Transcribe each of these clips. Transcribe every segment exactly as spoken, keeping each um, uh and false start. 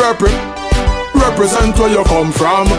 Repre represent where you come from.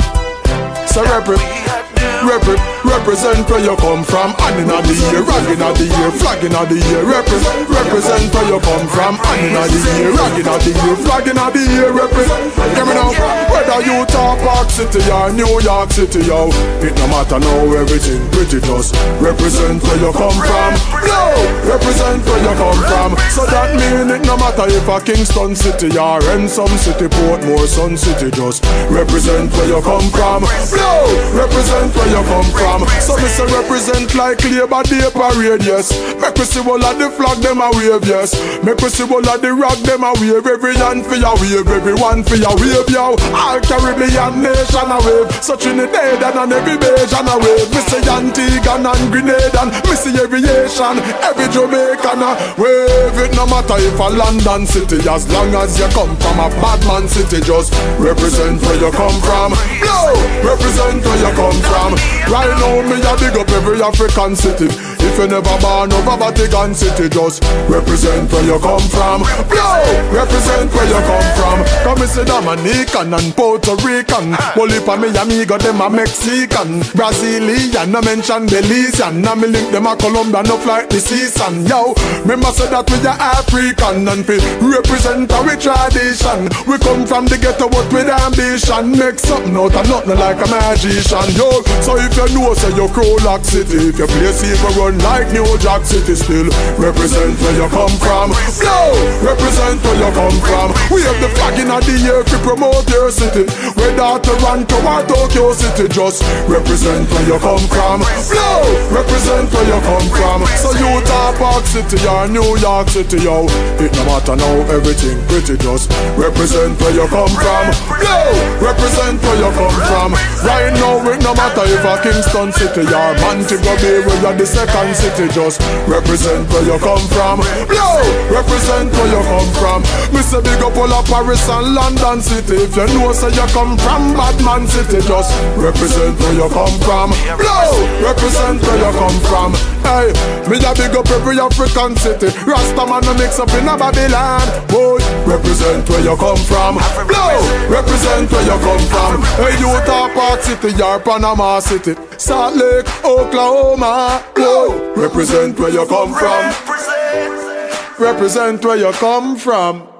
So repre Repre represent where you come from. And inna the year, ragging at the year, flagging at the year. Repre represent where you come from. And inna the year, ragging at the year, flagging at the year. Repre Hear me now. Whether you talk Park City or New York City, yo, it no matter now, everything pretty just represent where you come from. Yo, represent where you come from. So that mean it no matter if a Kingston City or Ensom City, Portmore, Sun City, just represent where you come from. Yo, represent where you come from. So me say represent like Labour Day parade, yes. Make we see all of the flag them a wave, yes. Make we see all of the rock them a wave. Every hand for your wave, everyone for your wave, yo. All Caribbean nation a wave. So Trinidad and every Bajan a wave. Me say Antigua and Grenada and me see every Asian, every Jamaican a wave. It no matter if a London city, as long as you come from a bad man city, just represent where you come from. Yo, represent where you come from. Right now me a big up every African city. If you never born over Vatican City, just represent where you come from. Yo, represent where you come from. Come and say Dominican and Puerto Rican. Only for me amigo them a Mexican, Brazilian, no mention Belizean. Now me link them a Colombian up like the season. Yo, remember say that we are African and we represent our tradition. We come from the ghetto but with ambition. Make something out of nothing like a magician. Yo, so if you know say you Crowlock City, if you play safe run like New York City, still represent where you come from. Yo, represent where you come from. We have the flag in the air to promote your city. Whether Toronto or Tokyo City, just represent where you come from. Yo, represent where you come from. So you talk Park City or New York City, yo, it no matter now, everything pretty, just represent where you come from. Yo, represent where you come from. Right now it no matter if a Kingston City or Montego Bay, where you're the second city, just represent where you come from. Yo, represent where you come from. Me say big up all of Paris and London City. If you know say you come from Badman City, just represent where you come from. Yo, represent where you come from. Hey, me a big up every African city. Rastaman no mix up in a Babylon. Boy, represent where you come from. Yo, represent where you come from. Hey, Utah Park City or Panama City, Salt Lake, Oklahoma. Whoa, represent where you come from. Represent where you come from.